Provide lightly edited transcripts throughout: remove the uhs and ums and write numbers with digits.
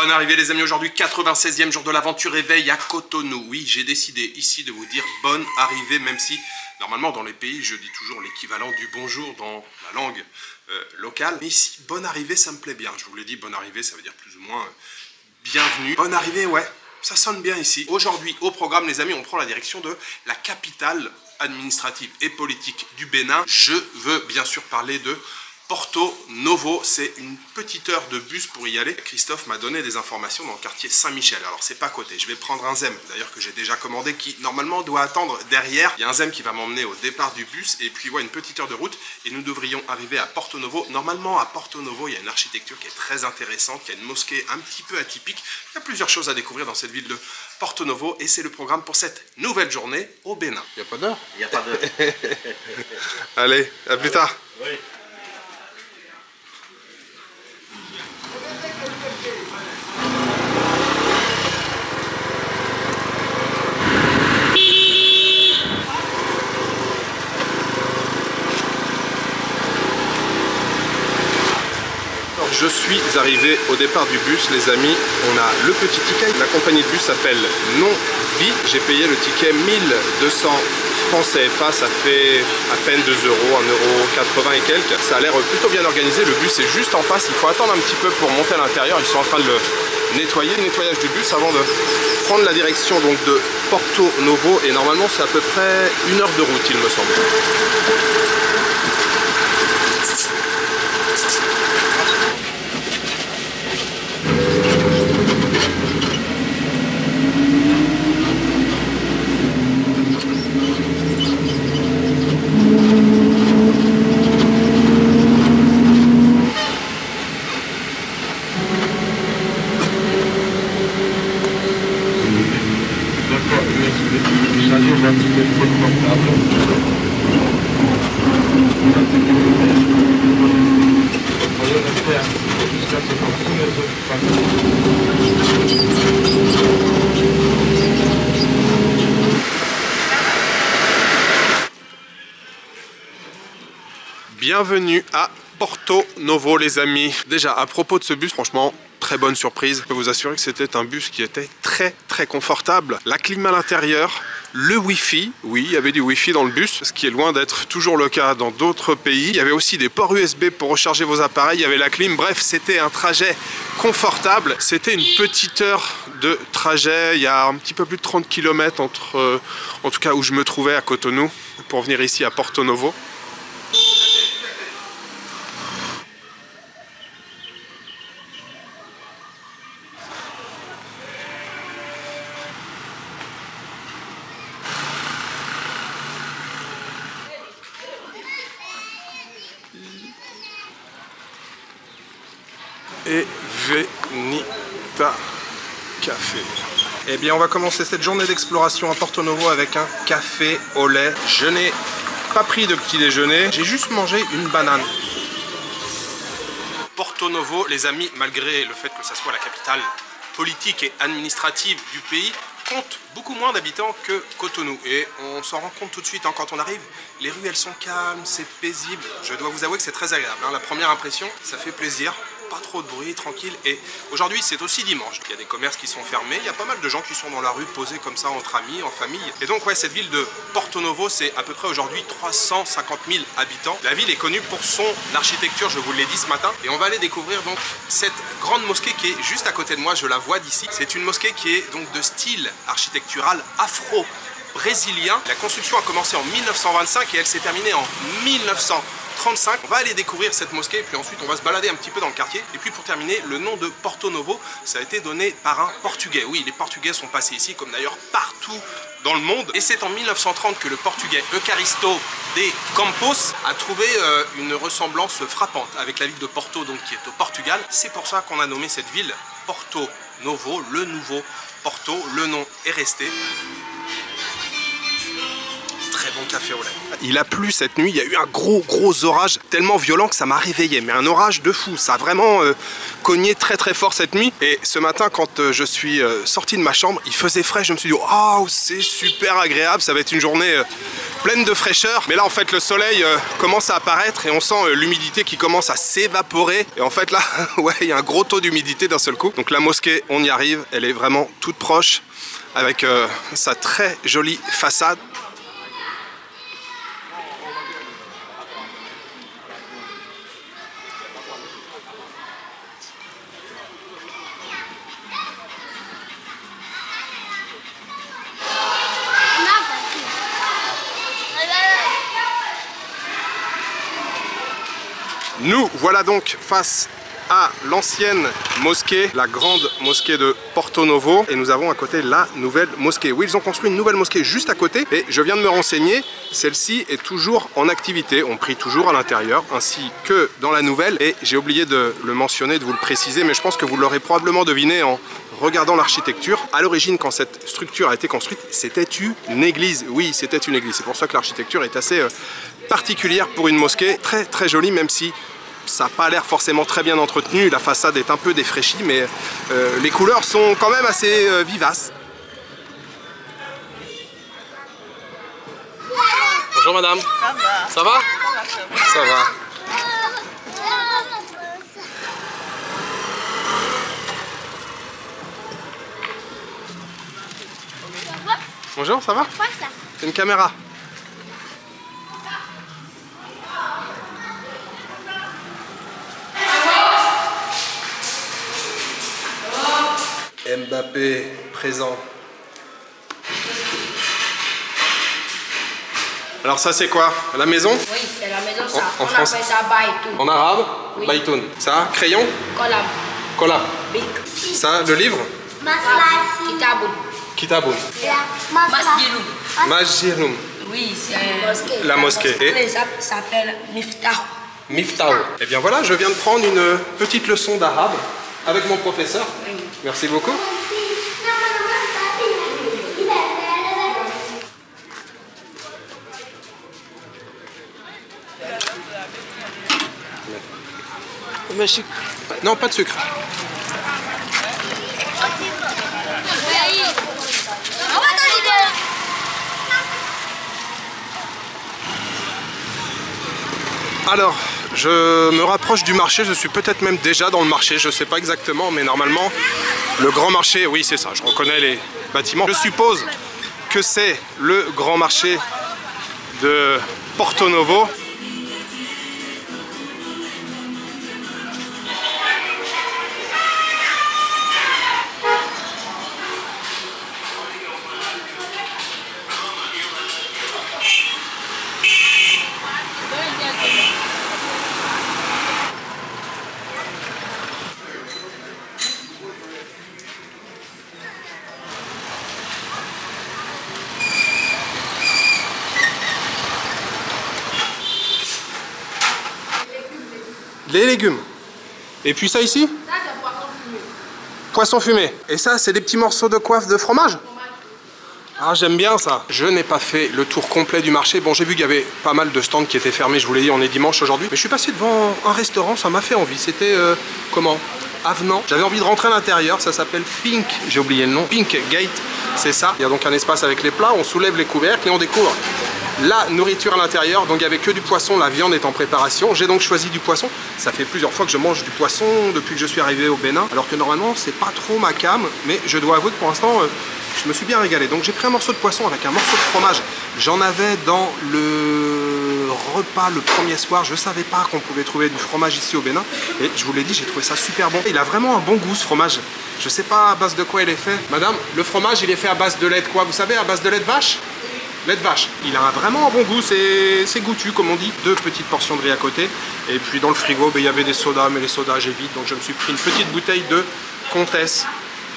Bonne arrivée les amis, aujourd'hui 96e jour de l'aventure éveil à Cotonou. Oui, j'ai décidé ici de vous dire bonne arrivée, même si normalement dans les pays je dis toujours l'équivalent du bonjour dans la langue locale. Mais ici, bonne arrivée ça me plaît bien. Je vous l'ai dit, bonne arrivée ça veut dire plus ou moins bienvenue. Bonne arrivée, ouais, ça sonne bien ici. Aujourd'hui au programme les amis, on prend la direction de la capitale administrative et politique du Bénin. Je veux bien sûr parler de Porto Novo, c'est une petite heure de bus pour y aller. Christophe m'a donné des informations dans le quartier Saint-Michel. Alors c'est pas à côté, je vais prendre un ZEM, d'ailleurs que j'ai déjà commandé, qui normalement doit attendre derrière. Il y a un ZEM qui va m'emmener au départ du bus et puis ouais, une petite heure de route et nous devrions arriver à Porto Novo. Normalement à Porto Novo, il y a une architecture qui est très intéressante, il y a une mosquée un petit peu atypique. Il y a plusieurs choses à découvrir dans cette ville de Porto Novo et c'est le programme pour cette nouvelle journée au Bénin. Il n'y a pas d'heure? Il n'y a pas d'heure. Allez, à plus tard. Oui. Je suis arrivé au départ du bus les amis, on a le petit ticket, la compagnie de bus s'appelle Non-Vie, j'ai payé le ticket 1200 francs CFA, ça fait à peine 2 euros, 1,80 € et quelques. Ça a l'air plutôt bien organisé, le bus est juste en face, il faut attendre un petit peu pour monter à l'intérieur, ils sont en train de le nettoyer, le nettoyage du bus avant de prendre la direction donc de Porto Novo et normalement c'est à peu près 1 heure de route il me semble. Bienvenue à Porto Novo les amis. Déjà à propos de ce bus, franchement très bonne surprise. Je peux vous assurer que c'était un bus qui était très confortable. La clim à l'intérieur, le Wi-Fi, oui il y avait du Wi-Fi dans le bus, ce qui est loin d'être toujours le cas dans d'autres pays. Il y avait aussi des ports USB pour recharger vos appareils, il y avait la clim, bref c'était un trajet confortable. C'était une petite heure de trajet, il y a un petit peu plus de 30 km entre, en tout cas où je me trouvais à Cotonou, pour venir ici à Porto Novo. Et Venita Café. Eh bien on va commencer cette journée d'exploration à Porto Novo avec un café au lait. Je n'ai pas pris de petit déjeuner, j'ai juste mangé une banane. Porto Novo les amis, malgré le fait que ça soit la capitale politique et administrative du pays, compte beaucoup moins d'habitants que Cotonou et on s'en rend compte tout de suite hein, quand on arrive. Les rues elles sont calmes, c'est paisible, je dois vous avouer que c'est très agréable hein. La première impression, ça fait plaisir, pas trop de bruit, tranquille. Et aujourd'hui c'est aussi dimanche, il y a des commerces qui sont fermés, il y a pas mal de gens qui sont dans la rue posés comme ça entre amis, en famille. Et donc ouais, cette ville de Porto Novo c'est à peu près aujourd'hui 350 000 habitants. La ville est connue pour son architecture, je vous l'ai dit ce matin, et on va aller découvrir donc cette grande mosquée qui est juste à côté de moi, je la vois d'ici. C'est une mosquée qui est donc de style architectural afro-brésilien. La construction a commencé en 1925 et elle s'est terminée en 1935. On va aller découvrir cette mosquée et puis ensuite on va se balader un petit peu dans le quartier. Et puis pour terminer, le nom de Porto Novo, ça a été donné par un Portugais. Oui, les Portugais sont passés ici comme d'ailleurs partout dans le monde. Et c'est en 1930 que le Portugais Eucaristo de Campos a trouvé une ressemblance frappante avec la ville de Porto, donc qui est au Portugal. C'est pour ça qu'on a nommé cette ville Porto Novo, le nouveau Porto. Le nom est resté. Très bon café au lait. Il a plu cette nuit, il y a eu un gros orage tellement violent que ça m'a réveillé, mais un orage de fou. Ça a vraiment cogné très fort cette nuit. Et ce matin, quand je suis sorti de ma chambre, il faisait frais. Je me suis dit, oh, c'est super agréable, ça va être une journée pleine de fraîcheur. Mais là, en fait, le soleil commence à apparaître et on sent l'humidité qui commence à s'évaporer. Et en fait, là, ouais, il y a un gros taux d'humidité d'un seul coup. Donc la mosquée, on y arrive, elle est vraiment toute proche avec sa très jolie façade. Nous voilà donc face à l'ancienne mosquée, la grande mosquée de Porto Novo, et nous avons à côté la nouvelle mosquée. Oui, ils ont construit une nouvelle mosquée juste à côté et je viens de me renseigner, celle-ci est toujours en activité, on prie toujours à l'intérieur ainsi que dans la nouvelle, et j'ai oublié de le mentionner, de vous le préciser, mais je pense que vous l'aurez probablement deviné en regardant l'architecture. À l'origine, quand cette structure a été construite, c'était une église. Oui, c'était une église, c'est pour ça que l'architecture est assez particulière pour une mosquée, très jolie, même si ça n'a pas l'air forcément très bien entretenu, la façade est un peu défraîchie, mais les couleurs sont quand même assez vivaces. Bonjour madame. Ça va? Ça va. Bonjour, ça va? C'est une caméra. Mbappé présent. Alors ça c'est quoi? La maison? Oui, c'est la maison ça. En français? Appelle ça Baïtoun. En arabe? Oui. Baïtoun. Ça? Crayon? Kolam. Kolam. Ça? Le livre? Kitaboun. Kitaboun. Masjidoun. Masjidoun. Oui, c'est la mosquée. Et ça s'appelle Miftah. Miftah. Et bien voilà, je viens de prendre une petite leçon d'arabe avec mon professeur. Oui. Merci beaucoup. Non, pas de sucre. Alors, je me rapproche du marché, je suis peut-être même déjà dans le marché, je ne sais pas exactement, mais normalement, le grand marché, oui c'est ça, je reconnais les bâtiments. Je suppose que c'est le grand marché de Porto Novo. Les légumes. Et puis ça ici? Ça, c'est poisson fumé. Poisson fumé. Et ça, c'est des petits morceaux de coiffe de fromage? Ah, j'aime bien ça. Je n'ai pas fait le tour complet du marché. Bon, j'ai vu qu'il y avait pas mal de stands qui étaient fermés. Je vous l'ai dit, on est dimanche aujourd'hui. Mais je suis passé devant un restaurant, ça m'a fait envie. C'était, comment? Avenant. J'avais envie de rentrer à l'intérieur. Ça s'appelle Pink. J'ai oublié le nom. Pink Gate. C'est ça. Il y a donc un espace avec les plats. On soulève les couvercles et on découvre la nourriture à l'intérieur. Donc il n'y avait que du poisson, la viande est en préparation. J'ai donc choisi du poisson. Ça fait plusieurs fois que je mange du poisson depuis que je suis arrivé au Bénin, alors que normalement c'est pas trop ma came, mais je dois avouer que pour l'instant je me suis bien régalé. Donc j'ai pris un morceau de poisson avec un morceau de fromage. J'en avais dans le repas le premier soir. Je savais pas qu'on pouvait trouver du fromage ici au Bénin, et je vous l'ai dit, j'ai trouvé ça super bon. Il a vraiment un bon goût ce fromage. Je sais pas à base de quoi il est fait. Madame, le fromage il est fait à base de lait de quoi? Vous savez, à base de lait de vache? Lait de vache. Il a vraiment un bon goût, c'est goûtu comme on dit. 2 petites portions de riz à côté. Et puis dans le frigo, il y avait des sodas, mais les sodas j'évite. Donc je me suis pris une petite bouteille de Comtesse.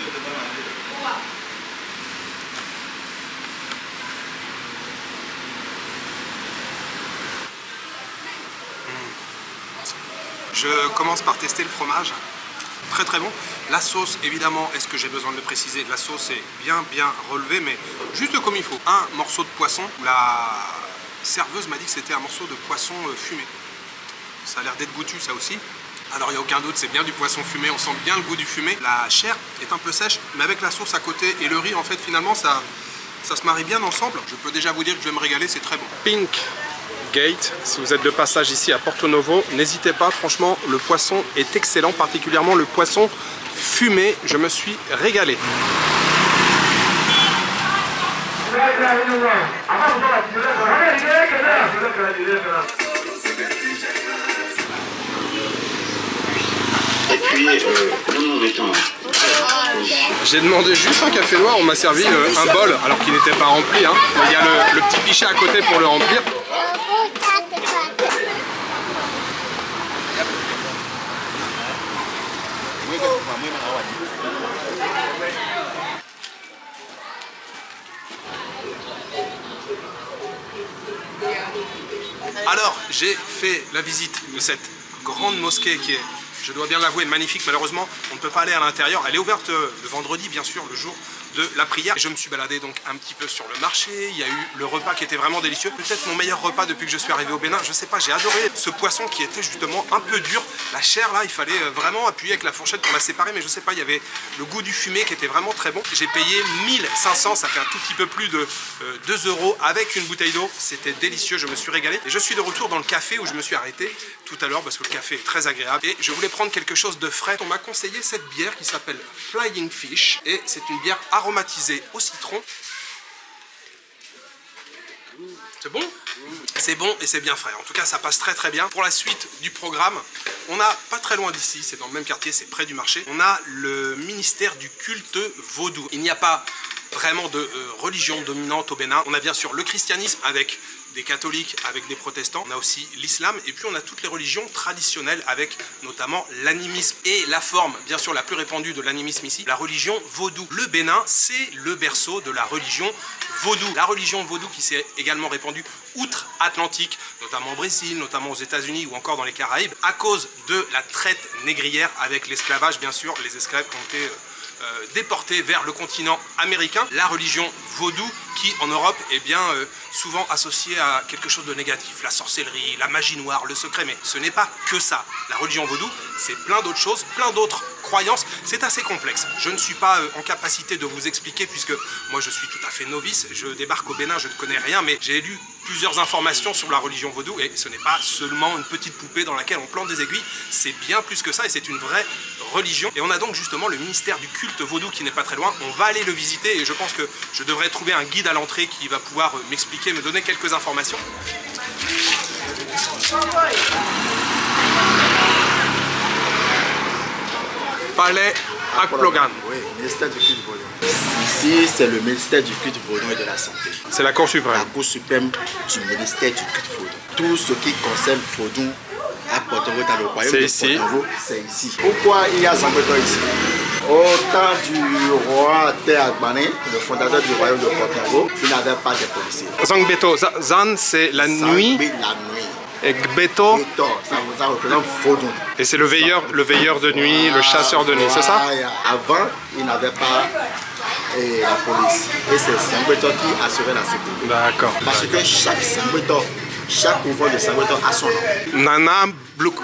Je commence par tester le fromage. Très bon. La sauce, évidemment, est-ce que j'ai besoin de le préciser? La sauce est bien relevée, mais juste comme il faut. Un morceau de poisson, la serveuse m'a dit que c'était un morceau de poisson fumé. Ça a l'air d'être goûtu ça aussi. Alors il n'y a aucun doute, c'est bien du poisson fumé, on sent bien le goût du fumé. La chair est un peu sèche, mais avec la sauce à côté et le riz, en fait, finalement, ça se marie bien ensemble. Je peux déjà vous dire que je vais me régaler, c'est très bon. Pink Gate, si vous êtes de passage ici à Porto Novo, n'hésitez pas, franchement, le poisson est excellent, particulièrement le poisson fumé, je me suis régalé. Et puis, comment mettons. J'ai demandé juste un café noir, on m'a servi un bol alors qu'il n'était pas rempli. Hein. Il y a le petit pichet à côté pour le remplir. Alors, j'ai fait la visite de cette grande mosquée qui est, je dois bien l'avouer, magnifique. Malheureusement, on ne peut pas aller à l'intérieur. Elle est ouverte le vendredi, bien sûr, le jour de la prière. Je me suis baladé donc un petit peu sur le marché. Il y a eu le repas qui était vraiment délicieux. Peut-être mon meilleur repas depuis que je suis arrivé au Bénin. Je sais pas, j'ai adoré ce poisson qui était justement un peu dur. La chair là, il fallait vraiment appuyer avec la fourchette pour la séparer. Mais je sais pas, il y avait le goût du fumé qui était vraiment très bon. J'ai payé 1500, ça fait un tout petit peu plus de 2 € avec une bouteille d'eau. C'était délicieux, je me suis régalé. Et je suis de retour dans le café où je me suis arrêté tout à l'heure parce que le café est très agréable. Et je voulais prendre quelque chose de frais. On m'a conseillé cette bière qui s'appelle Flying Fish. Et c'est une bière aromatisée au citron. C'est bon? C'est bon et c'est bien frais. En tout cas, ça passe très très bien. Pour la suite du programme, on a pas très loin d'ici, c'est dans le même quartier, c'est près du marché. On a le ministère du culte vaudou. Il n'y a pas vraiment de religion dominante au Bénin. On a bien sûr le christianisme avec des catholiques, avec des protestants. On a aussi l'islam et puis on a toutes les religions traditionnelles avec notamment l'animisme et la forme, bien sûr la plus répandue de l'animisme ici, la religion vaudou. Le Bénin, c'est le berceau de la religion vaudou. La religion vaudou qui s'est également répandue outre-Atlantique, notamment au Brésil, notamment aux États-Unis ou encore dans les Caraïbes, à cause de la traite négrière avec l'esclavage, bien sûr, les esclaves qui ont été déportés vers le continent américain. La religion vaudou qui en Europe est bien souvent associée à quelque chose de négatif, la sorcellerie, la magie noire, le secret, mais ce n'est pas que ça. La religion vaudou, c'est plein d'autres choses, plein d'autres croyances, c'est assez complexe. Je ne suis pas en capacité de vous expliquer puisque moi je suis tout à fait novice, je débarque au Bénin, je ne connais rien, mais j'ai lu plusieurs informations sur la religion vaudou et ce n'est pas seulement une petite poupée dans laquelle on plante des aiguilles, c'est bien plus que ça et c'est une vraie religion. Et on a donc justement le ministère du culte vaudou qui n'est pas très loin, on va aller le visiter et je pense que je devrais trouver un guide à l'entrée qui va pouvoir m'expliquer, me donner quelques informations. Palais Akplogan. Oui, ministère du culte vaudou. Ici, c'est le ministère du culte vaudou et de la santé. C'est la Cour suprême. La Cour suprême du ministère du culte vaudou. Tout ce qui concerne vaudou à Porto Novo, dans le royaume de Porto Novo, c'est ici. Pourquoi il y a Zangbeto ici? Au temps du roi Agbané, le fondateur du royaume de Porto Novo, il n'avait pas de policiers. Zangbeto, Zan c'est la nuit. La nuit. Et Gbeto, ça représente vaudou. Et c'est le veilleur de nuit, le chasseur de nuit, c'est ça? Avant, il n'avait pas la police. Et c'est Zangbeto qui assurait la sécurité. D'accord. Parce que chaque Zangbeto, chaque pouvoir de Zangbeto a son nom. Nanam Bluku.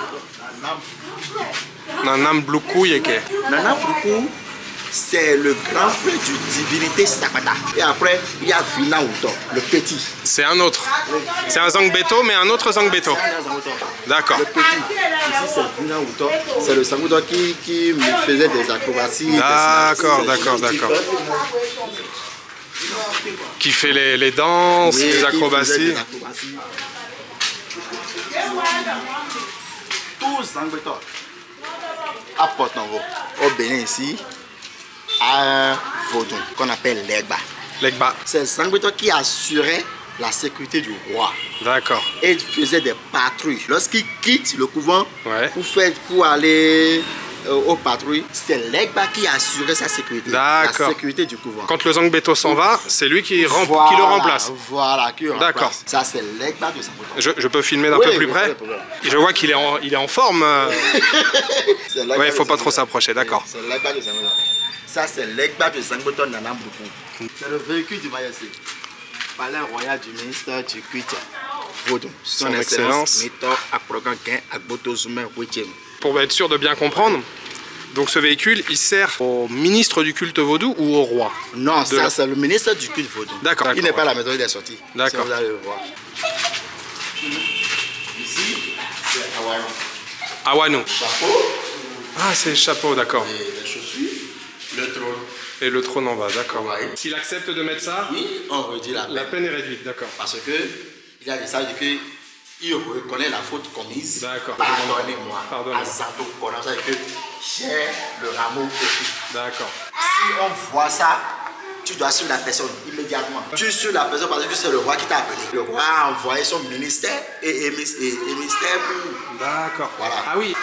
Nanam Bluku Yeke. Nanam Bluku, c'est le grand frère du divinité Sakata. Et après, il y a Vina Uto, le petit. C'est un autre. C'est un Zangbeto, mais un autre Zangbeto. D'accord. Le petit. Ici, c'est Vina Uto. C'est le Zangbeto qui faisait des acrobaties. D'accord. Qui fait les danses, oui, les acrobaties. Tous Zangbeto à Porto Novo, au Bénin ici, à un vaudou qu'on appelle l'Egba. L'Egba. C'est Zangbeto qui assurait la sécurité du roi. D'accord. Et il faisait des patrouilles. Lorsqu'il quitte le couvent pour aller aux patrouilles, c'est l'Egba qui assurait sa sécurité. La sécurité du couvent. Quand le Zangbeto s'en va, c'est lui qui le remplace. Voilà, qui le remplace. D'accord. Ça, c'est l'Egba de Zangbeto. Je peux filmer d'un peu plus près. Je vois qu'il est en forme. Oui, il ne faut pas trop s'approcher, d'accord. C'est l'Egba de Zangbeto. Ça, c'est l'Egba de Zangbeto Nanam Bluku. C'est le véhicule du Mayasé. Palais royal du ministère du culte Vaudou. Son Excellence Méthode Akprogan Gain Agboto Zoumen Huitième. Pour être sûr de bien comprendre, donc ce véhicule, il sert au ministre du culte vaudou ou au roi? Non, ça c'est le ministre du culte vaudou. D'accord. Il n'est pas à la maison, il est sorti. D'accord. Vous allez le voir. Ici, c'est Awano. Awano. Chapeau. Ah, c'est le chapeau, d'accord. Et les chaussures, le trône. Et le trône en bas, d'accord. Ouais. S'il accepte de mettre ça, oui, on redit la peine. La peine est réduite, d'accord. Parce que il y a des sages qu'il reconnaît la faute commise. D'accord. Pardonnez-moi. Pardonnez-moi. Azado Koran, ça veut dire que j'ai le rameau coupé. D'accord. Si on voit ça, tu dois suivre la personne immédiatement. Tu suis la personne parce que c'est le roi qui t'a appelé. Le roi a envoyé son ministère et ministère pour... D'accord. Voilà. Ah oui.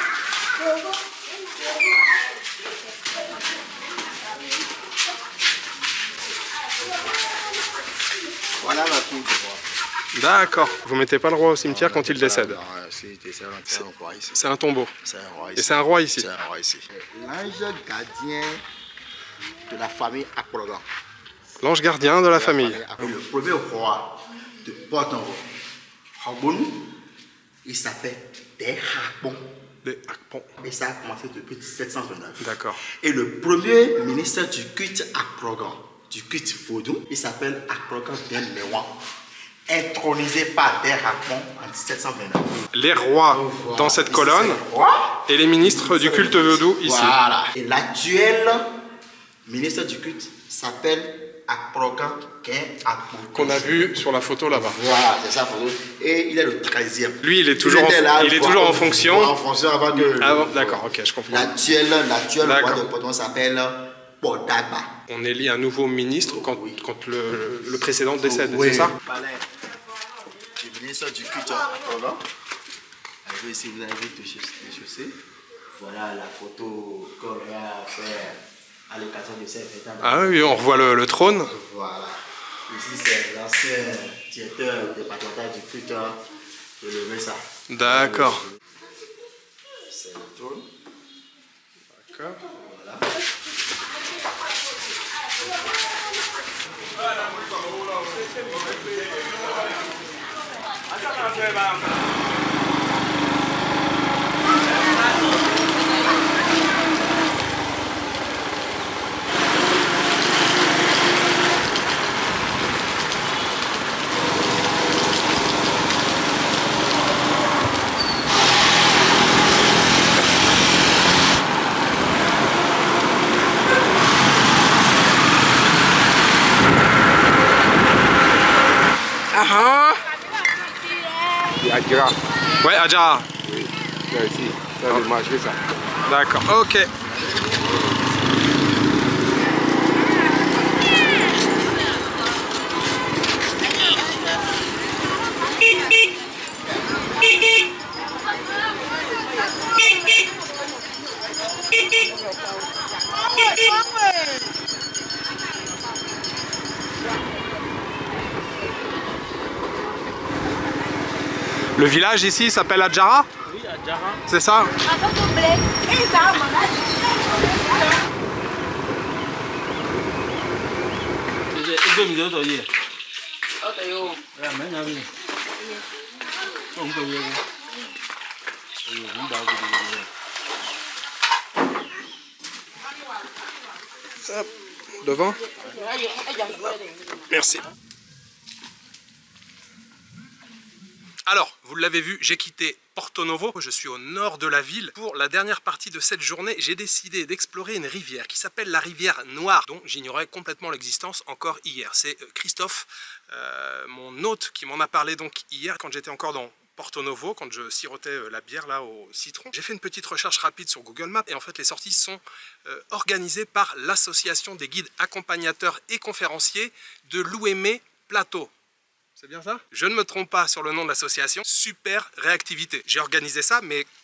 Voilà la cour du roi. D'accord. Vous mettez pas le roi au cimetière quand il décède? Non, s'il décède, c'est un roi ici. C'est un tombeau. C'est un roi Et ici. c'est un roi ici? C'est un roi ici. L'ange gardien de la famille Akprogan. L'ange gardien de la famille. Le premier roi de Porto-Novo, il s'appelle Derhakbon. Des Akpon. Et ça a commencé depuis 1729. D'accord. Et le premier ministre du culte Akprogan, du culte vaudou, il s'appelle Akprogan Denmewan, intronisé par Derhakbon en 1729. Les rois dans cette colonne et les ministres du culte vaudou ici. Voilà. Et l'actuel ministre du culte s'appelle Akprogan Akprogan. Qu'on a vu sur la photo là-bas. Voilà, c'est ça photo. Et il est le 13e. Lui, il est toujours, en fonction. En fonction avant que... D'accord, ok, je comprends. L'actuel roi de Porto s'appelle Bodagba. On élit un nouveau ministre quand le précédent décède, Oui. c'est ça? Palais du ministre du culte Akprogan. Ici, vous avez vu les chaussées. Voilà la photo qu'on va faire à l'occasion de cette fête. Ah oui, on revoit le trône. Voilà. Ici, c'est l'ancien directeur départemental du culte de lever ça. D'accord. C'est le trône. D'accord. Voilà. Adjara. Ouais, Adjara. Oui, là ici, dans le marché ça. D'accord, ok. Le village ici s'appelle Adjara? Oui, Adjara. C'est ça? Hop, devant. Merci. Alors, vous l'avez vu, j'ai quitté Porto-Novo, je suis au nord de la ville. Pour la dernière partie de cette journée, j'ai décidé d'explorer une rivière qui s'appelle la rivière Noire, dont j'ignorais complètement l'existence encore hier. C'est Christophe, mon hôte, qui m'en a parlé donc hier quand j'étais encore dans Porto-Novo, quand je sirotais la bière là au citron. J'ai fait une petite recherche rapide sur Google Maps et en fait les sorties sont organisées par l'association des guides accompagnateurs et conférenciers de l'Ouémé Plateau. C'est bien ça? Je ne me trompe pas sur le nom de l'association. Super réactivité. J'ai organisé ça, mais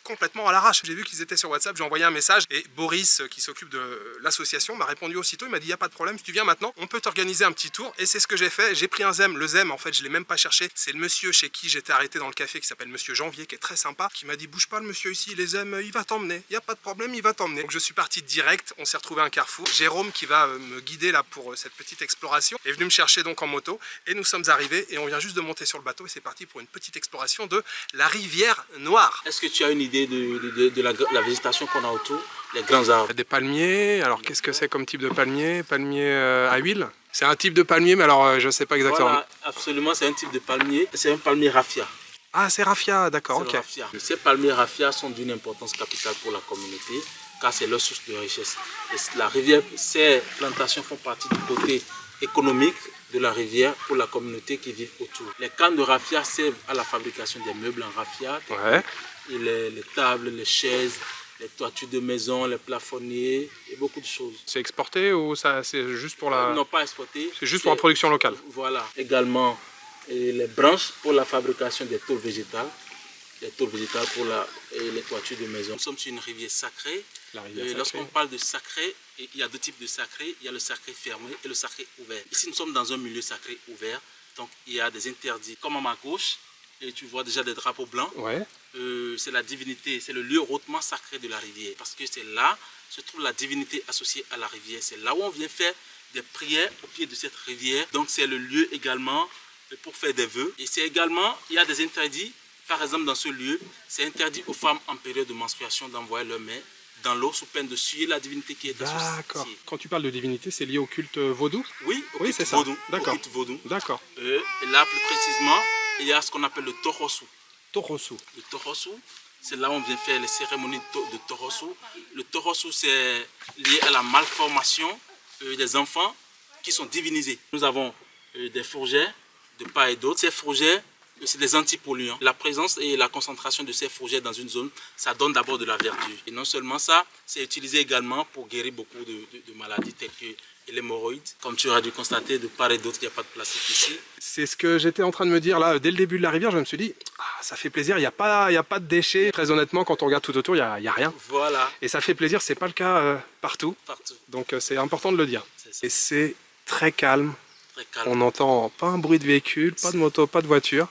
complètement à l'arrache. J'ai vu qu'ils étaient sur WhatsApp, j'ai envoyé un message et Boris, qui s'occupe de l'association, m'a répondu aussitôt. Il m'a dit, il n'y a pas de problème, si tu viens maintenant, on peut t'organiser un petit tour. Et c'est ce que j'ai fait. J'ai pris un Zem. Le Zem, en fait, je l'ai même pas cherché. C'est le monsieur chez qui j'étais arrêté dans le café, qui s'appelle Monsieur Janvier, qui est très sympa, qui m'a dit, bouge pas le monsieur ici, les Zem, il va t'emmener. Il n'y a pas de problème, il va t'emmener. Donc je suis parti direct. On s'est retrouvé à un carrefour. Jérôme, qui va me guider là pour cette petite exploration, est venu me chercher donc en moto. Et nous sommes arrivés et on vient juste de monter sur le bateau et c'est parti pour une petite exploration de la rivière Noire. Est-ce que tu as une idée de la végétation qu'on a autour, les grands arbres? Des palmiers, alors qu'est-ce que c'est comme type de palmier? Palmier à huile? C'est un type de palmier, mais alors je ne sais pas exactement. Voilà, absolument, c'est un type de palmier. C'est un palmier raffia. Ah, c'est raffia, d'accord, ok. Raffia. Ces palmiers raffia sont d'une importance capitale pour la communauté, car c'est leur source de richesse. Et la rivière, ces plantations font partie du côté économique de la rivière pour la communauté qui vit autour. Les cannes de raffia servent à la fabrication des meubles en raffia, ouais. Et les tables, les chaises, les toitures de maison, les plafonniers et beaucoup de choses. C'est exporté ou ça c'est juste pour la... Non, pas exporté. C'est juste pour la production locale. Voilà. Également les branches pour la fabrication des tôles végétales. Les tôles végétales pour les toitures de maison. Nous sommes sur une rivière sacrée. Lorsqu'on parle de sacré, il y a deux types de sacré. Il y a le sacré fermé et le sacré ouvert. Ici, nous sommes dans un milieu sacré ouvert. Donc, il y a des interdits. Comme à ma gauche, et tu vois déjà des drapeaux blancs. Ouais. C'est la divinité, c'est le lieu hautement sacré de la rivière. Parce que c'est là se trouve la divinité associée à la rivière. C'est là où on vient faire des prières au pied de cette rivière. Donc, c'est le lieu également pour faire des vœux. Et c'est également, il y a des interdits. Par exemple, dans ce lieu, c'est interdit aux femmes en période de menstruation d'envoyer leur main dans l'eau sous peine de souiller la divinité qui est associée. D'accord. Quand tu parles de divinité, c'est lié au culte vaudou? Oui, au culte vaudou. D'accord. Au culte vaudou. D'accord. Et là, plus précisément, il y a ce qu'on appelle le Torosu. Torosu. Le Torosu, c'est là où on vient faire les cérémonies de Torosu. Le Torosu, c'est lié à la malformation des enfants qui sont divinisés. Nous avons des fourgères de part et d'autre. Ces fourgères, c'est des antipolluants. La présence et la concentration de ces fourgères dans une zone, ça donne d'abord de la verdure. Et non seulement ça, c'est utilisé également pour guérir beaucoup de maladies telles que l'hémorroïde. Comme tu auras dû constater, de part et d'autre, il n'y a pas de plastique ici. C'est ce que j'étais en train de me dire là, dès le début de la rivière, je me suis dit, ah, ça fait plaisir, il n'y a pas de déchets. Très honnêtement, quand on regarde tout autour, il n'y a rien. Voilà. Et ça fait plaisir, c'est pas le cas partout. Donc c'est important de le dire. Et c'est très calme. Très calme. On n'entend pas un bruit de véhicule, pas de moto, pas de voiture.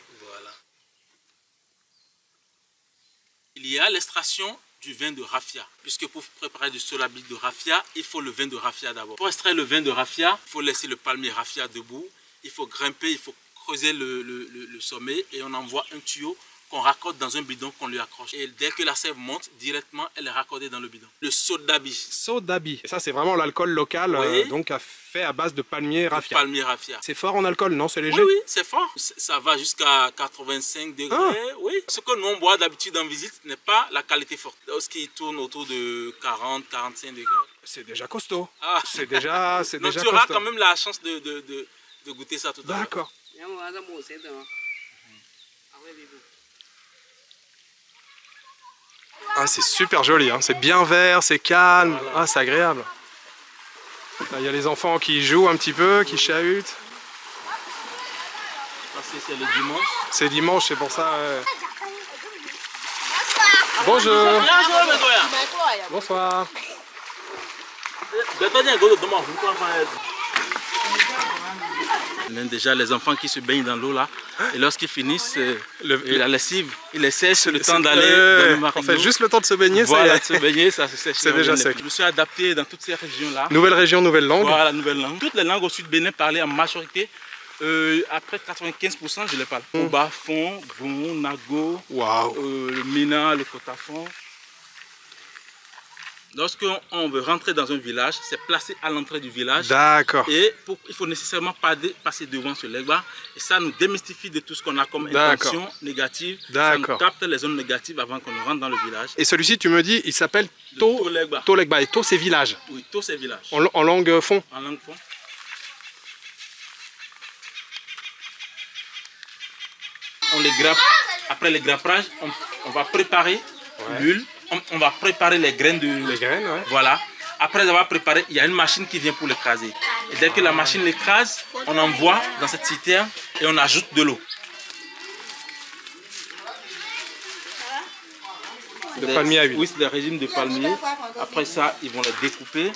Il y a l'extraction du vin de raffia, puisque pour préparer du solabile de raffia, il faut le vin de raffia d'abord. Pour extraire le vin de raffia, il faut laisser le palmier raffia debout, il faut grimper, il faut creuser le sommet et on envoie un tuyau qu'on raccorde dans un bidon qu'on lui accroche. Et dès que la sève monte, directement, elle est raccordée dans le bidon. Le sodabi. Sodabi. Et ça, c'est vraiment l'alcool local, oui. Donc fait à base de palmier raffia. Palmier raffia. C'est fort en alcool, non? C'est léger? Oui, oui, c'est fort. Ça va jusqu'à 85 degrés. Ah. Oui. Ce que nous on boit d'habitude en visite n'est pas la qualité forte. Lorsqu'il tourne autour de 40, 45 degrés. C'est déjà costaud. Ah. C'est déjà donc tu auras quand même la chance de goûter ça tout à l'heure. D'accord. Ah, c'est super joli, hein. C'est bien vert, c'est calme, voilà. Ah, c'est agréable. Là, il y a les enfants qui jouent un petit peu, qui chahutent. Parce que c'est le dimanche. C'est dimanche, c'est pour ça. Bonjour. Bonsoir. Déjà les enfants qui se baignent dans l'eau là, et lorsqu'ils finissent la lessive, ils les sèchent le temps d'aller dans le marino. En fait, juste le temps de se baigner, voilà, se baigner, ça se sèche. C'est déjà sec. Je me suis adapté dans toutes ces régions là. Nouvelle région, nouvelle langue. Voilà, nouvelle langue. Toutes les langues au sud Bénin parlées en majorité. Après 95% je les parle. Oba, Fon, Bon, Nago, le Mina, le Kotafon. Lorsqu'on veut rentrer dans un village, c'est placé à l'entrée du village. D'accord. Et il faut nécessairement passer devant ce legba. Et ça nous démystifie de tout ce qu'on a comme intention négative. Ça nous capte les zones négatives avant qu'on rentre dans le village. Et celui-ci, tu me dis, il s'appelle Tolegba. Tolegba. Et To, c'est village. Oui, To, c'est village. En langue fond. En langue fond. On les grappe. Après le grappage, on va préparer l'huile. On va préparer les graines de... Les graines, ouais. Voilà. Après avoir préparé, il y a une machine qui vient pour l'écraser. Et dès que la machine l'écrase, on envoie dans cette citerne et on ajoute de l'eau. De palmier à huile. Oui, c'est des régimes de palmier. Après ça, ils vont les découper.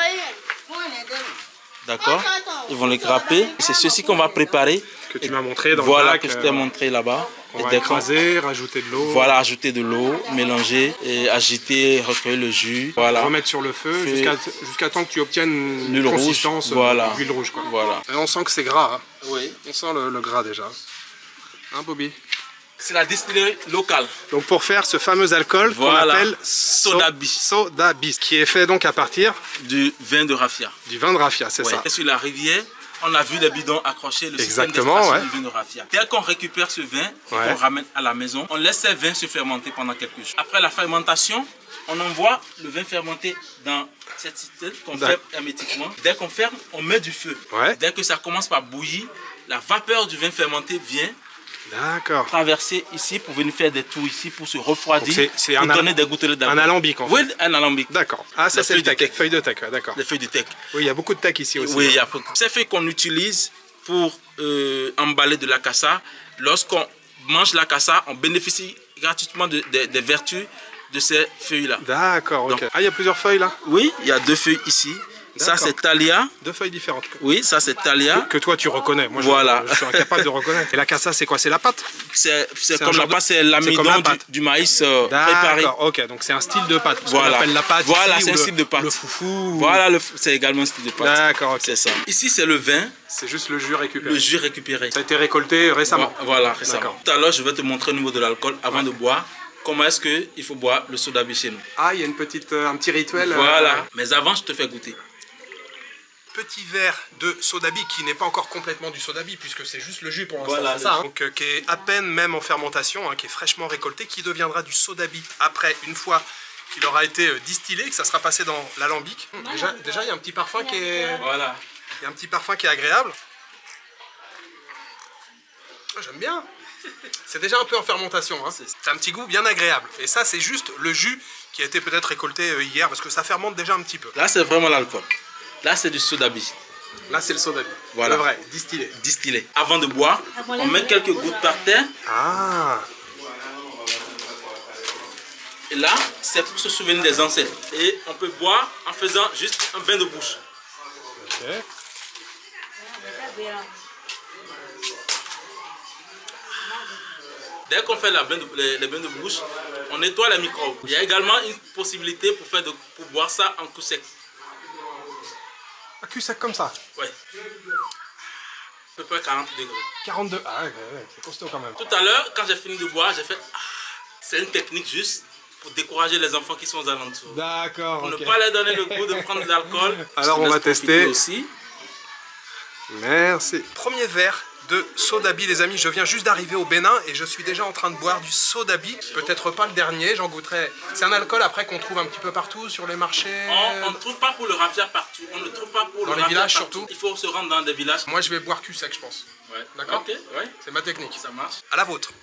D'accord. Ils vont les grapper. C'est ceci qu'on va préparer. Que tu m'as montré dans voilà, le bac. Que je t'ai montré là-bas. On va écraser, rajouter de l'eau. Voilà, ajouter de l'eau, mélanger, et agiter, recueillir le jus. Voilà. Remettre sur le feu jusqu'à temps que tu obtiennes une l'huile consistance d'huile rouge. Quoi. Voilà. Et on sent que c'est gras. Hein. Oui. On sent le gras déjà. Hein, Bobby? C'est la distillerie locale. Donc pour faire ce fameux alcool qu'on appelle Sodabi. Sodabi, qui est fait donc à partir du vin de raffia. Du vin de raffia, c'est ça. Et sur la rivière, on a vu les bidons accrochés, le système du vin de raffia. Dès qu'on récupère ce vin, qu'on ramène à la maison, on laisse ce vin se fermenter pendant quelques jours. Après la fermentation, on envoie le vin fermenté dans cette citerne qu'on ferme hermétiquement. Dès qu'on ferme, on met du feu. Dès que ça commence par bouillir, la vapeur du vin fermenté vient traverser ici pour venir faire des tours ici pour se refroidir, pour donner des gouttelettes d'alcool. Un alambic en fait. Oui, un alambic. D'accord. Ah, ça c'est le teck. Feuilles de teck, d'accord. Les feuilles de teck. Oui, il y a beaucoup de teck ici aussi. Oui, il y a beaucoup. Ces feuilles qu'on utilise pour emballer de la cassa, lorsqu'on mange la cassa, on bénéficie gratuitement des vertus de ces feuilles-là. D'accord, ok. Ah, il y a plusieurs feuilles là? Oui, il y a 2 feuilles ici. Ça c'est Thalia. 2 feuilles différentes. Oui, ça c'est Thalia. Que toi tu reconnais. Moi je suis incapable de reconnaître. Et la cassa c'est quoi? C'est la pâte? C'est comme la pâte, c'est l'amidon du maïs préparé. D'accord, ok, donc c'est un style de pâte. Voilà. On appelle la pâte. Voilà, c'est un style de pâte. Le foufou. Voilà, c'est également un style de pâte. D'accord, ok. C'est ça. Ici c'est le vin. C'est juste le jus récupéré. Le jus récupéré. Ça a été récolté récemment. Voilà, récemment. Tout à l'heure je vais te montrer au niveau de l'alcool avant de boire. Comment est-ce qu'il faut boire le sodabi chez nous? Ah, il y a un petit rituel. Voilà. Mais avant je te fais goûter. Petit verre de sodabi qui n'est pas encore complètement du sodabi puisque c'est juste le jus pour l'instant, c'est ça, hein. Donc qui est à peine même en fermentation, hein, qui est fraîchement récolté, qui deviendra du sodabi après, une fois qu'il aura été distillé, que ça sera passé dans l'alambic. Déjà il y a un petit parfum qui est il y a un petit parfum qui est agréable. J'aime bien. C'est déjà un peu en fermentation, hein. C'est un petit goût bien agréable. Et ça c'est juste le jus qui a été peut-être récolté hier parce que ça fermente déjà un petit peu. Là c'est vraiment l'alcool. Là, c'est du sodabi. Là, c'est le sodabi. Voilà. Le vrai, distillé. Distillé. Avant de boire, on met quelques gouttes par terre. Ah. Et là, c'est pour se souvenir des ancêtres. Et on peut boire en faisant juste un bain de bouche. Ok. Dès qu'on fait les bains de bouche, on nettoie les microbes. Il y a également une possibilité pour boire ça en coup sec. Un cul sec comme ça? Oui. À peu près 40 degrés. 42. Ah ouais, c'est costaud quand même. Tout à l'heure, quand j'ai fini de boire, j'ai fait c'est une technique juste pour décourager les enfants qui sont aux alentours. D'accord. Pour ne pas leur donner le goût de prendre de l'alcool. Alors on va tester aussi. Merci. Premier verre de sodabi, les amis. Je viens juste d'arriver au Bénin et je suis déjà en train de boire du sodabi. Peut-être pas le dernier, j'en goûterai. C'est un alcool après qu'on trouve un petit peu partout sur les marchés. On ne trouve pas pour le raffia partout. On ne trouve pas pour dans les villages surtout. Il faut se rendre dans des villages. Moi je vais boire cul sec, je pense. Ouais. D'accord. Ok, ouais. C'est ma technique. Ça marche. À la vôtre.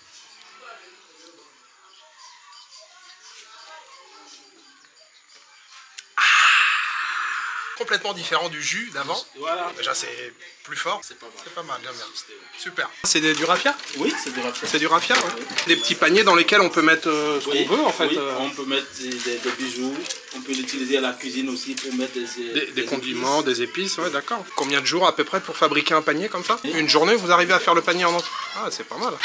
Complètement différent du jus d'avant. Voilà. Déjà c'est plus fort. C'est pas mal. C'est pas mal, bien. Super. C'est du raffia? Oui, c'est du raffia. C'est du raffia, ouais. Oui. Des petits paniers dans lesquels on peut mettre ce qu'on veut en fait. Oui, on peut mettre des bijoux. On peut l'utiliser à la cuisine aussi pour mettre des condiments, des épices, ouais, d'accord. Combien de jours à peu près pour fabriquer un panier comme ça? Une journée, vous arrivez à faire le panier en entier? Ah, c'est pas mal.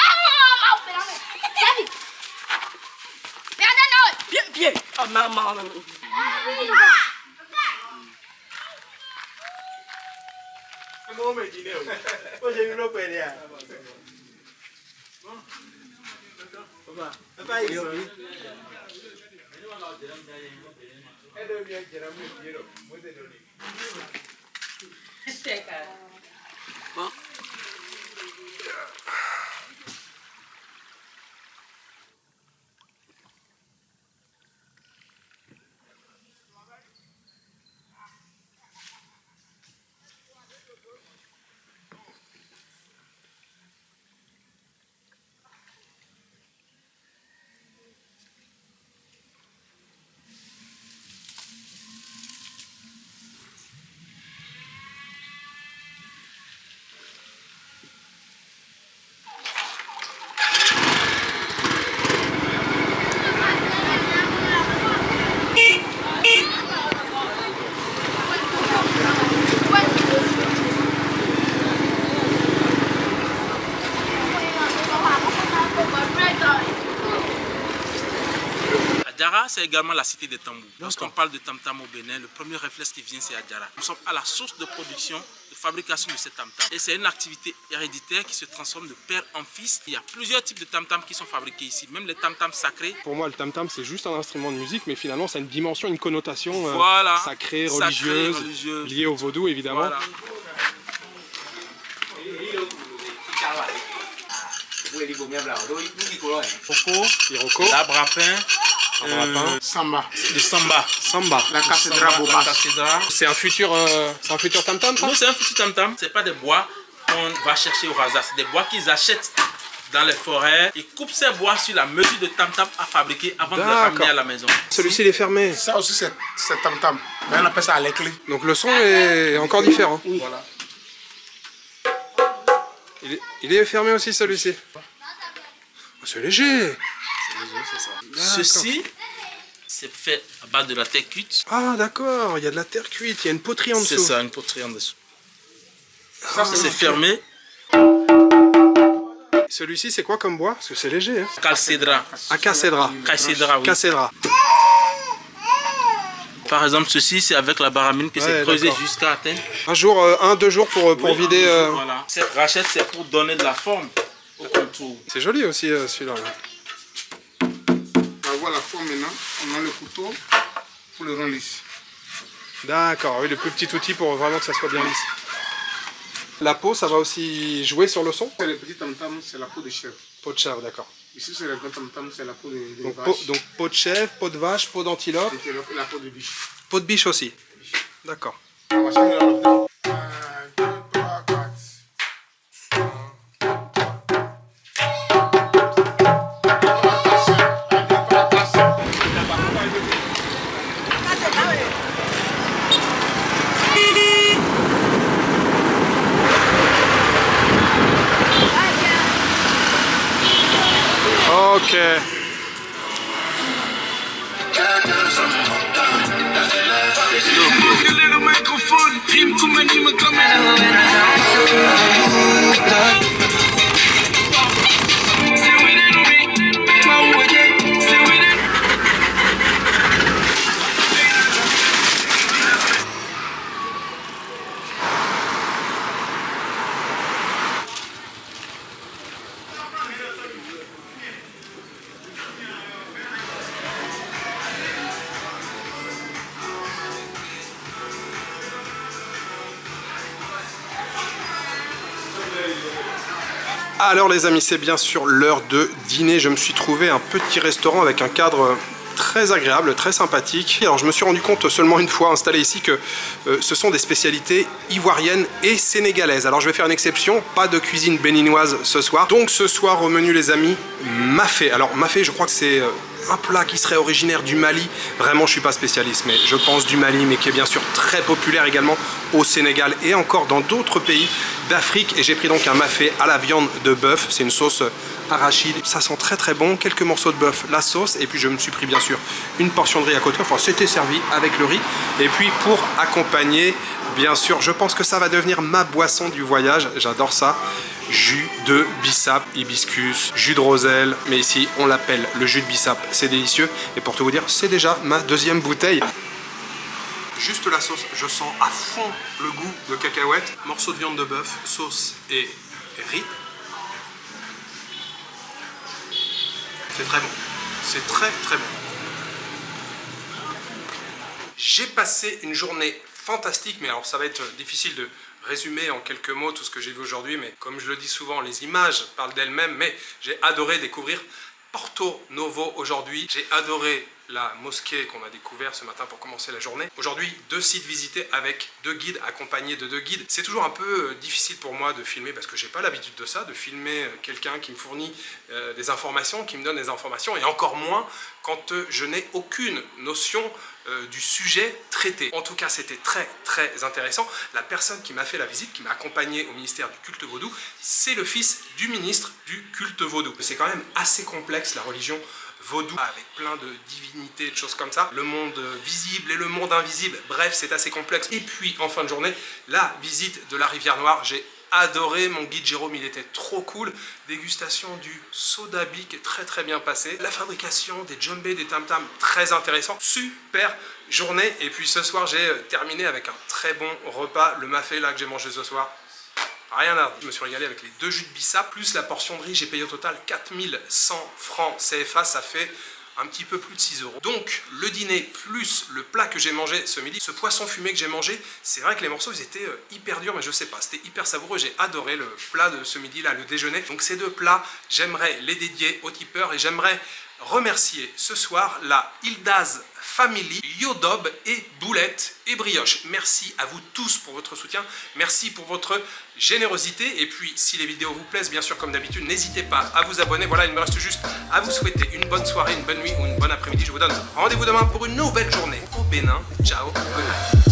Adjara, c'est également la cité des tambours. Lorsqu'on parle de tam-tam au Bénin, le premier réflexe qui vient, c'est Adjara. Nous sommes à la source de production, de fabrication de ces tam-tam. Et c'est une activité héréditaire qui se transforme de père en fils. Il y a plusieurs types de tam-tam qui sont fabriqués ici, même les tam-tam sacrés. Pour moi, le tam-tam, c'est juste un instrument de musique, mais finalement, ça a une dimension, une connotation sacrée, religieuse, liée au vaudou, évidemment. Voilà. Coco, Iroko, l'abrapin, Samba. le samba. Samba. La cathédrale Bobas. C'est un futur tam-tam, ça? Non, c'est un futur tam-tam. C'est pas des bois qu'on va chercher au hasard. C'est des bois qu'ils achètent dans les forêts. Ils coupent ces bois sur la mesure de tam-tam à fabriquer avant de les ramener à la maison. Celui-ci, il est fermé. Ça aussi, c'est tam-tam. Mais on appelle ça à la clé. Donc le son est encore différent. Oui. Voilà. Il est fermé aussi, celui-ci. C'est léger. Ceci, c'est fait à base de la terre cuite. Ah, d'accord. Il y a de la terre cuite. Il y a une poterie en dessous. C'est ça, une poterie en dessous. Ça, c'est fermé. Celui-ci, c'est quoi comme bois? Parce que c'est léger. Hein. Calcédra. Ah, Cascédra. Calcédra, oui. Cascédra. Par exemple, ceci, c'est avec la baramine que c'est creusé jusqu'à atteindre. Deux jours pour vider. Voilà. Cette rachette, c'est pour donner de la forme au contour. C'est joli aussi, celui-là. On va voir la forme maintenant. On a le couteau pour le rond lisse. D'accord, oui, le plus petit outil pour vraiment que ça soit bien lisse. La peau, ça va aussi jouer sur le son? C'est le petit tam-tam, c'est la peau de chèvre. Peau de chèvre, d'accord. Ici, c'est le grand tam-tam, c'est la peau de Donc, vache. donc peau de chèvre, peau de vache, peau d'antilope. Et la peau de biche. Peau de biche aussi. D'accord. On va changer la peau. 1, 2, 3, 4. Ok. Alors les amis, c'est bien sûr l'heure de dîner. Je me suis trouvé un petit restaurant avec un cadre très agréable, très sympathique. Alors je me suis rendu compte seulement une fois installé ici que ce sont des spécialités ivoiriennes et sénégalaises. Alors je vais faire une exception, pas de cuisine béninoise ce soir. Donc ce soir au menu les amis, mafé. Alors mafé, je crois que c'est un plat qui serait originaire du Mali. Vraiment je suis pas spécialiste, mais je pense du Mali, mais qui est bien sûr très populaire également au Sénégal et encore dans d'autres pays d'Afrique. Et j'ai pris donc un mafé à la viande de bœuf. C'est une sauce arachide, ça sent très très bon. Quelques morceaux de bœuf, la sauce, et puis je me suis pris bien sûr une portion de riz à côté. Enfin c'était servi avec le riz. Et puis pour accompagner, bien sûr, je pense que ça va devenir ma boisson du voyage. J'adore ça. Jus de bissap, hibiscus, jus de roselle, mais ici on l'appelle le jus de bissap, c'est délicieux. Et pour tout vous dire, c'est déjà ma deuxième bouteille. Juste la sauce, je sens à fond le goût de cacahuètes, morceaux de viande de bœuf, sauce et riz. C'est très bon, c'est très très bon. J'ai passé une journée fantastique, mais alors ça va être difficile de résumer en quelques mots tout ce que j'ai vu aujourd'hui, mais comme je le dis souvent, les images parlent d'elles-mêmes, mais j'ai adoré découvrir Porto Novo aujourd'hui. J'ai adoré la mosquée qu'on a découvert ce matin pour commencer la journée. Aujourd'hui, 2 sites visités avec 2 guides, accompagnés de 2 guides. C'est toujours un peu difficile pour moi de filmer parce que j'ai pas l'habitude de ça, de filmer quelqu'un qui me fournit des informations, qui me donne des informations, et encore moins quand je n'ai aucune notion du sujet traité. En tout cas, c'était très très intéressant. La personne qui m'a fait la visite, qui m'a accompagné au ministère du culte vaudou, c'est le fils du ministre du culte vaudou. C'est quand même assez complexe la religion vaudou, avec plein de divinités, de choses comme ça. Le monde visible et le monde invisible, bref, c'est assez complexe. Et puis, en fin de journée, la visite de la rivière Noire, j'ai adoré. Mon guide Jérôme, il était trop cool. Dégustation du sodabi qui est très bien passé. La fabrication des djembés, des tam-tams, très intéressant. Super journée. Et puis ce soir, j'ai terminé avec un très bon repas. Le mafé là que j'ai mangé ce soir, rien à dire. Je me suis régalé avec les 2 jus de bissap, plus la portion de riz. J'ai payé au total 4100 francs CFA. Ça fait un petit peu plus de 6 €. Donc le dîner plus le plat que j'ai mangé ce midi, ce poisson fumé que j'ai mangé, c'est vrai que les morceaux ils étaient hyper durs, mais je sais pas, c'était hyper savoureux. J'ai adoré le plat de ce midi là, le déjeuner. Donc ces 2 plats, j'aimerais les dédier aux tipeurs et j'aimerais remercier ce soir la Ildaz Family, Yodob et Boulette et Brioche. Merci à vous tous pour votre soutien, merci pour votre générosité. Et puis si les vidéos vous plaisent, bien sûr comme d'habitude, n'hésitez pas à vous abonner. Voilà, il me reste juste à vous souhaiter une bonne soirée, une bonne nuit ou une bonne après-midi. Je vous donne rendez-vous demain pour une nouvelle journée au Bénin. Ciao, good night.